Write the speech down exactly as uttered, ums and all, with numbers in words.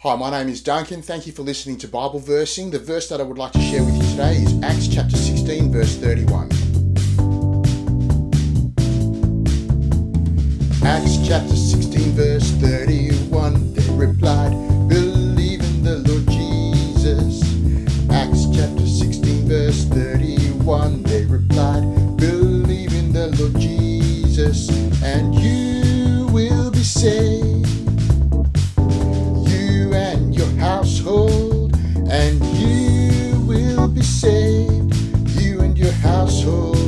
Hi, my name is Duncan. Thank you for listening to Bible versing. The verse that I would like to share with you today is Acts chapter sixteen, verse thirty-one. Acts chapter sixteen, verse thirty-one. They replied, "Believe in the Lord Jesus." Acts chapter sixteen, verse thirty-one. They replied, "Believe in the Lord Jesus, and you will be saved. You and your household, and you will be saved. You and your household."